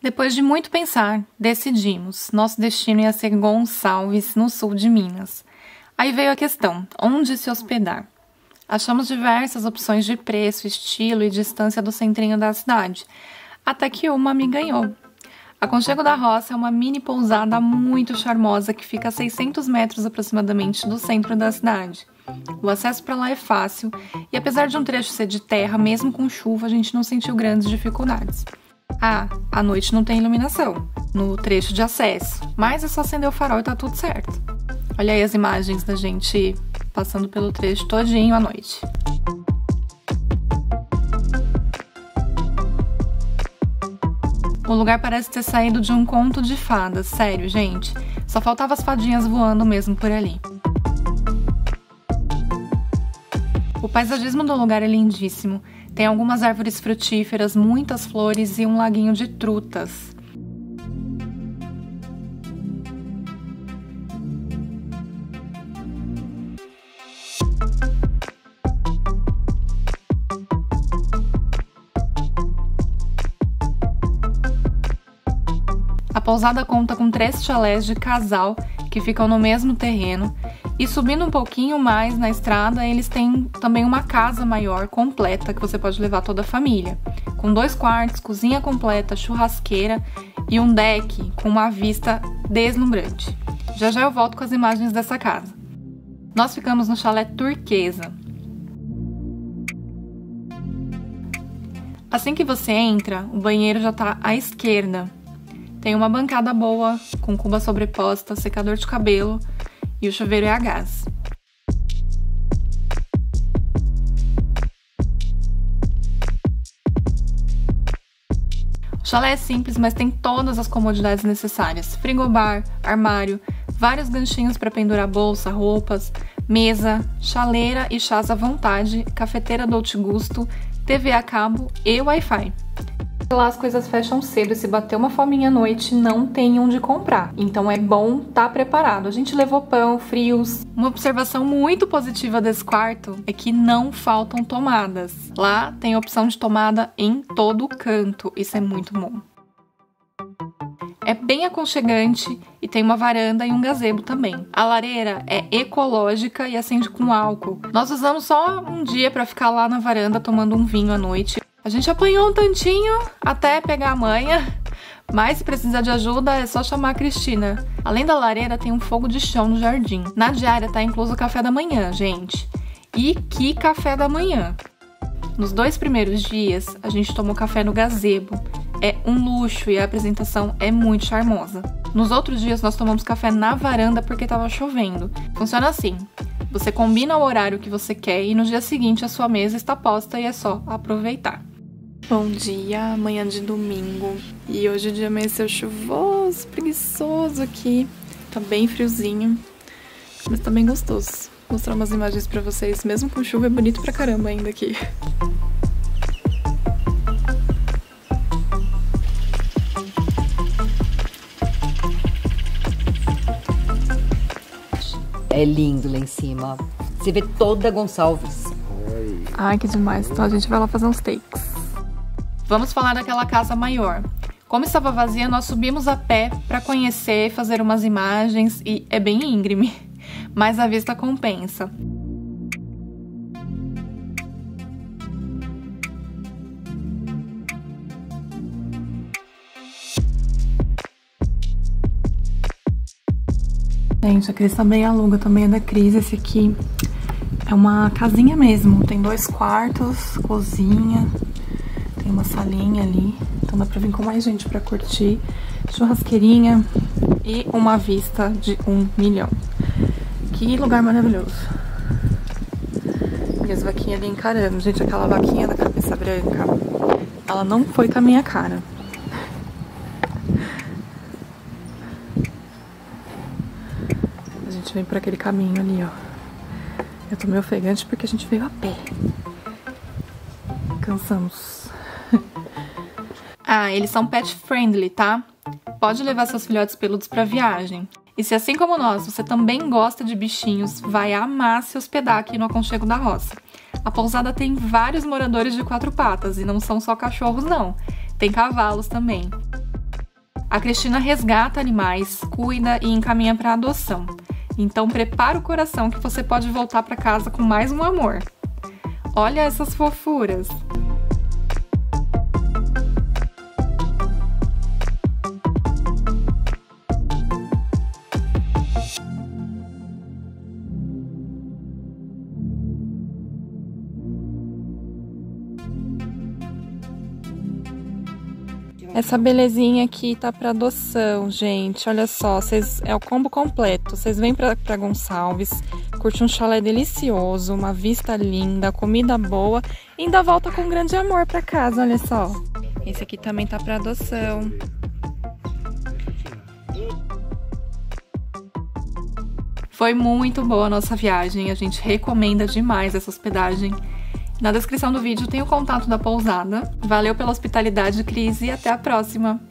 Depois de muito pensar, decidimos. Nosso destino ia ser Gonçalves, no sul de Minas. Aí veio a questão, onde se hospedar? Achamos diversas opções de preço, estilo e distância do centrinho da cidade, até que uma me ganhou. Aconchego da Roça é uma mini pousada muito charmosa que fica a 600 metros aproximadamente do centro da cidade. O acesso para lá é fácil e apesar de um trecho ser de terra, mesmo com chuva, a gente não sentiu grandes dificuldades. À noite não tem iluminação no trecho de acesso, mas é só acender o farol e tá tudo certo. Olha aí as imagens da gente passando pelo trecho todinho à noite. O lugar parece ter saído de um conto de fadas, sério, gente. Só faltava as fadinhas voando mesmo por ali. O paisagismo do lugar é lindíssimo. Tem algumas árvores frutíferas, muitas flores e um laguinho de trutas. A pousada conta com 3 chalés de casal que ficam no mesmo terreno e subindo um pouquinho mais na estrada eles têm também uma casa maior completa que você pode levar toda a família, com 2 quartos, cozinha completa, churrasqueira e um deck com uma vista deslumbrante. Já já eu volto com as imagens dessa casa. Nós ficamos no chalé Turquesa. Assim que você entra, o banheiro já está à esquerda. Tem uma bancada boa, com cuba sobreposta, secador de cabelo e o chuveiro é a gás. O chalé é simples, mas tem todas as comodidades necessárias. Frigobar, armário, vários ganchinhos para pendurar bolsa, roupas, mesa, chaleira e chás à vontade, cafeteira Dolce Gusto, TV a cabo e Wi-Fi. Lá as coisas fecham cedo e se bater uma fominha à noite não tem onde comprar. Então é bom estar preparado. A gente levou pão, frios. Uma observação muito positiva desse quarto é que não faltam tomadas. Lá tem a opção de tomada em todo canto. Isso é muito bom. É bem aconchegante e tem uma varanda e um gazebo também. A lareira é ecológica e acende com álcool. Nós usamos só um dia para ficar lá na varanda tomando um vinho à noite. A gente apanhou um tantinho até pegar a manha, mas se precisar de ajuda é só chamar a Cristina. Além da lareira tem um fogo de chão no jardim. Na diária tá incluso o café da manhã, gente. E que café da manhã! Nos 2 primeiros dias a gente tomou café no gazebo. É um luxo e a apresentação é muito charmosa. Nos outros dias nós tomamos café na varanda porque tava chovendo. Funciona assim. Você combina o horário que você quer e no dia seguinte a sua mesa está posta e é só aproveitar. Bom dia, amanhã de domingo. E hoje o dia amanheceu chuvoso, preguiçoso aqui. Tá bem friozinho, mas tá bem gostoso. Vou mostrar umas imagens pra vocês. Mesmo com chuva é bonito pra caramba ainda aqui. É lindo lá em cima. Você vê toda Gonçalves. Ai, que demais. Então a gente vai lá fazer uns takes. Vamos falar daquela casa maior. Como estava vazia, nós subimos a pé para conhecer, fazer umas imagens e é bem íngreme, mas a vista compensa. Gente, a Cris também aluga, também é da Cris. Esse aqui é uma casinha mesmo, tem 2 quartos, cozinha. Tem uma salinha ali, então dá pra vir com mais gente pra curtir. Churrasqueirinha e uma vista de 1 milhão. Que lugar maravilhoso. E as vaquinhas ali encarando. Gente, aquela vaquinha da cabeça branca, ela não foi com a minha cara. A gente vem por aquele caminho ali, ó. Eu tô meio ofegante porque a gente veio a pé. Cansamos. Eles são pet friendly, tá? Pode levar seus filhotes peludos pra viagem. E se assim como nós, você também gosta de bichinhos, vai amar se hospedar aqui no Aconchego da Roça. A pousada tem vários moradores de 4 patas e não são só cachorros não, tem cavalos também. A Cristina resgata animais, cuida e encaminha para adoção. Então prepara o coração que você pode voltar para casa com mais um amor. Olha essas fofuras! Essa belezinha aqui tá para adoção, gente. Olha só, é o combo completo. Vocês vêm pra Gonçalves, curte um chalé delicioso, uma vista linda, comida boa e ainda volta com um grande amor pra casa, olha só. Esse aqui também tá para adoção. Foi muito boa a nossa viagem, a gente recomenda demais essa hospedagem. Na descrição do vídeo tem o contato da pousada. Valeu pela hospitalidade, Cris, e até a próxima!